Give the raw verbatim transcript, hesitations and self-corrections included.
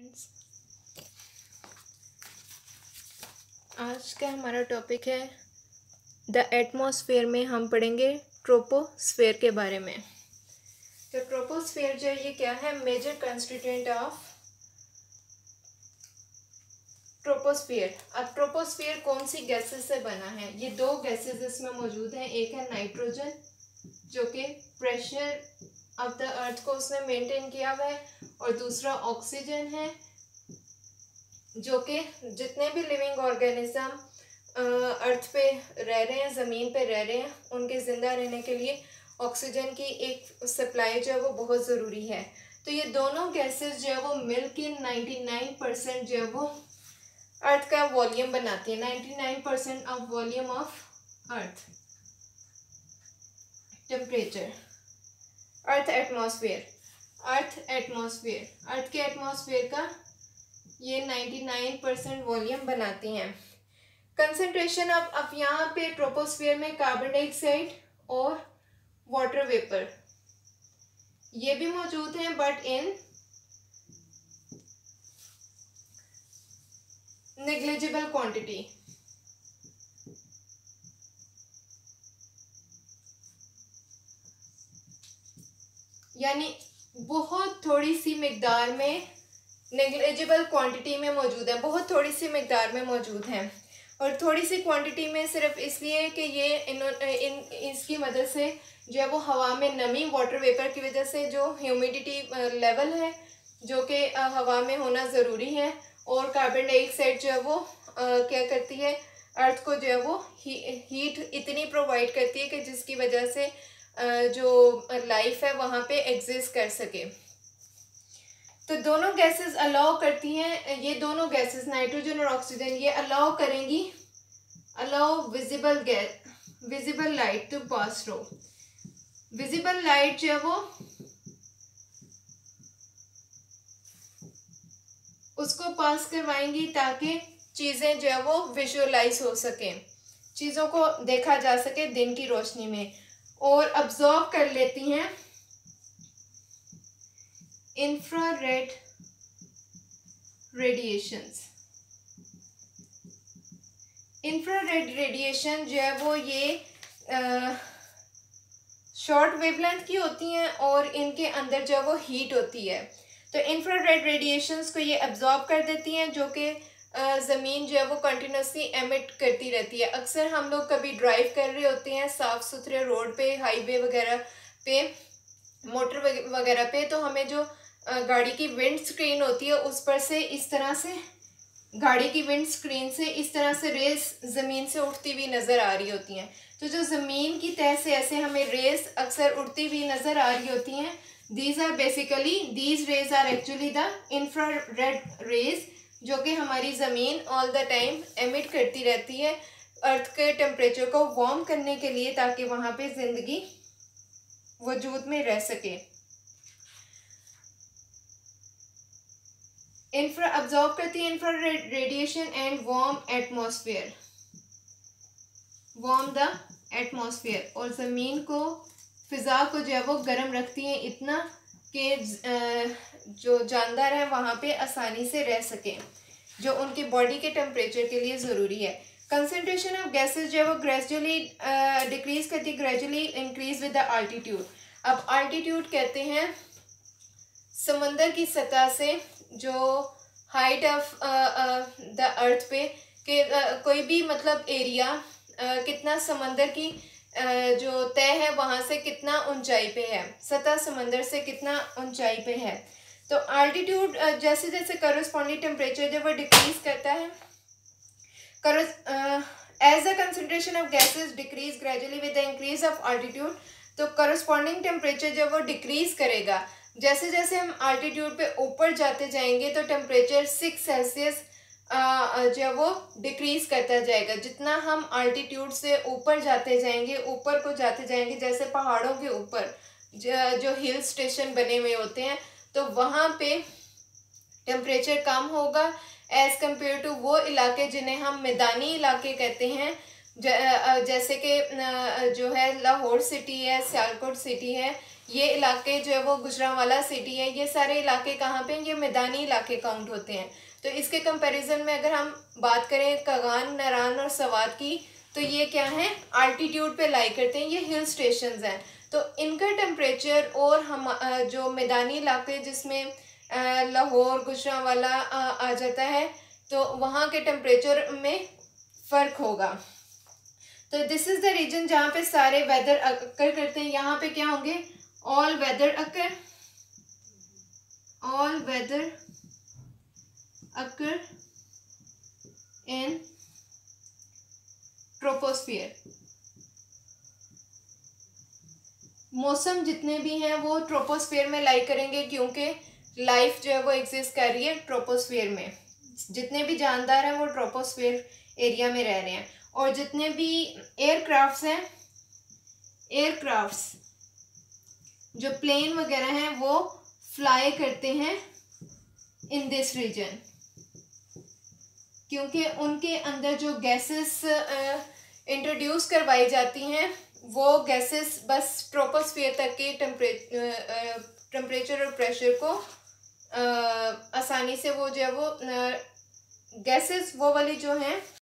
Friends, आज का हमारा टॉपिक है द एटमॉस्फेयर में हम पढ़ेंगे ट्रोपोस्फेयर के बारे में। तो ट्रोपोस्फेयर जो ये क्या है, मेजर कंस्टिट्यूएंट ऑफ ट्रोपोस्फेयर। अब ट्रोपोस्फेयर कौन सी गैसेस से बना है? ये दो गैसेस इसमें मौजूद हैं। एक है नाइट्रोजन जो कि प्रेशर ऑफ द अर्थ को उसने मेंटेन किया हुआ है, और दूसरा ऑक्सीजन है जो कि जितने भी लिविंग ऑर्गेनिज्म अर्थ पे रह रहे हैं, ज़मीन पे रह रहे हैं, उनके ज़िंदा रहने के लिए ऑक्सीजन की एक सप्लाई जो है वो बहुत ज़रूरी है। तो ये दोनों गैसेस जो है वो मिल के नाइन्टी नाइन परसेंट जो है वो अर्थ का वॉल्यूम बनाती है। Ninety nine percent of volume of earth. Temperature, earth atmosphere, earth atmosphere earth के एटमॉस्फेयर का ये नाइन्टी नाइन परसेंट वॉल्यूम बनाती हैं। कंसंट्रेशन अब अब यहाँ पे ट्रोपोस्फेयर में कार्बन डाइऑक्साइड और वाटर वेपर ये भी मौजूद हैं, बट इन नेग्लिजिबल क्वांटिटी। यानी बहुत थोड़ी सी मिकदार में, नेग्लिजिबल क्वांटिटी में मौजूद है, बहुत थोड़ी सी मिकदार में मौजूद हैं। और थोड़ी सी क्वांटिटी में सिर्फ इसलिए कि ये इन, इन इसकी मदद से जो है वो हवा में नमी, वाटर वेपर की वजह से जो ह्यूमिडिटी लेवल है जो कि हवा में होना ज़रूरी है, और कार्बन डाइऑक्साइड जो है वो आ, क्या करती है, अर्थ को जो है वो ही, हीट इतनी प्रोवाइड करती है कि जिसकी वजह से आ, जो लाइफ है वहाँ पे एग्जिस्ट कर सके। तो दोनों गैसेस अलाउ करती हैं, ये दोनों गैसेस नाइट्रोजन और ऑक्सीजन ये अलाउ करेंगी, allow visible gas visible light to pass through. Visible light जो है वो उसको पास करवाएंगी ताकि चीज़ें जो है वो विजुअलाइज हो सकें, चीज़ों को देखा जा सके दिन की रोशनी में, और अब्जॉर्ब कर लेती हैं इंफ्रारेड रेडिएशंस। इंफ्रारेड रेडिएशन जो है वो ये शॉर्ट वेवलेंथ की होती हैं और इनके अंदर जो है वो हीट होती है। तो इंफ्रारेड रेडिएशंस को ये अब्जॉर्ब कर देती हैं, जो कि ज़मीन जो है वो कंटिन्यूसली एमिट करती रहती है। अक्सर हम लोग कभी ड्राइव कर रहे होते हैं साफ़ सुथरे रोड पे, हाईवे वगैरह पे, मोटर वगैरह पे, तो हमें जो गाड़ी की विंड स्क्रीन होती है उस पर से इस तरह से, गाड़ी की विंड स्क्रीन से इस तरह से रेस ज़मीन से उठती हुई नज़र आ रही होती हैं। तो जो ज़मीन की तह से ऐसे हमें रेस अक्सर उड़ती हुई नज़र आ रही होती हैं, these are basically these rays are actually the infrared rays, जो कि हमारी ज़मीन ऑल द टाइम एमिट करती रहती है अर्थ के टेम्परेचर को वार्म करने के लिए, ताकि वहाँ पे ज़िंदगी वजूद में रह सके। इंफ्रा अब्जॉर्ब करती है infra radiation and warm atmosphere, warm the atmosphere, और ज़मीन को, फ़िज़ा को जो है वो गर्म रखती हैं इतना कि जो जानदार हैं वहाँ पे आसानी से रह सकें, जो उनकी बॉडी के टेम्परेचर के लिए ज़रूरी है। कंसंट्रेशन ऑफ गैसेस जो है वो ग्रेजुअली डिक्रीज करती है, gradually increase with the altitude. अब आल्टीट्यूड कहते हैं समंदर की सतह से जो हाइट ऑफ द अर्थ पे कि uh, कोई भी मतलब एरिया uh, कितना समंदर की uh, जो तय है वहाँ से कितना ऊंचाई पे है, सतह समंदर से कितना ऊंचाई पे है। तो आल्टीट्यूड uh, जैसे जैसे करस्पॉन्डिंग टेम्परेचर जब वो डिक्रीज करता है, as the concentration of gases decrease gradually with the increase of altitude, तो करस्पॉन्डिंग टेम्परेचर जब वो डिक्रीज करेगा, जैसे जैसे हम आल्टीट्यूड पे ऊपर जाते जाएंगे तो टेम्परेचर सिक्स सेल्सियस जो है वो डिक्रीज करता जाएगा। जितना हम आल्टीट्यूड से ऊपर जाते जाएंगे, ऊपर को जाते जाएंगे, जैसे पहाड़ों के ऊपर जो हिल स्टेशन बने हुए होते हैं, तो वहाँ पे टेम्परेचर कम होगा एज़ कम्पेयर टू वो इलाके जिन्हें हम मैदानी इलाके कहते हैं, जैसे कि जो है लाहौर सिटी है, सियालकोट सिटी है, ये इलाके जो है वो गुजरांवाला सिटी है, ये सारे इलाके कहाँ पे हैं, ये मैदानी इलाके काउंट होते हैं। तो इसके कंपैरिजन में अगर हम बात करें कगान, नारान और सवात की, तो ये क्या है, आल्टीट्यूड पे लाई करते हैं, ये हिल स्टेशंस हैं। तो इनका टेम्परेचर और हम जो मैदानी इलाके जिसमें लाहौर, गुजरांवाला आ जाता है, तो वहाँ के टेम्परेचर में फ़र्क होगा। तो दिस इज़ द रीजन जहाँ पे सारे वेदर अकर करते हैं। यहाँ पे क्या होंगे, all weather occur, all weather occur in troposphere. मौसम जितने भी हैं वो ट्रोपोस्फियर में लाई करेंगे, क्योंकि लाइफ जो है वो एग्जिस्ट कर रही है ट्रोपोस्फियर में। जितने भी जानदार हैं वो ट्रोपोस्फियर एरिया में रह रहे हैं। और जितने भी एयरक्राफ्ट्स हैं, एयरक्राफ्ट्स जो प्लेन वगैरह हैं वो फ्लाई करते हैं इन दिस रीजन, क्योंकि उनके अंदर जो गैसेस इंट्रोड्यूस करवाई जाती हैं वो गैसेस बस ट्रोपोस्फियर तक के टेम्परेचर टेम्परेचर और प्रेशर को आ, आसानी से वो जो है वो गैसेस वो वाली जो हैं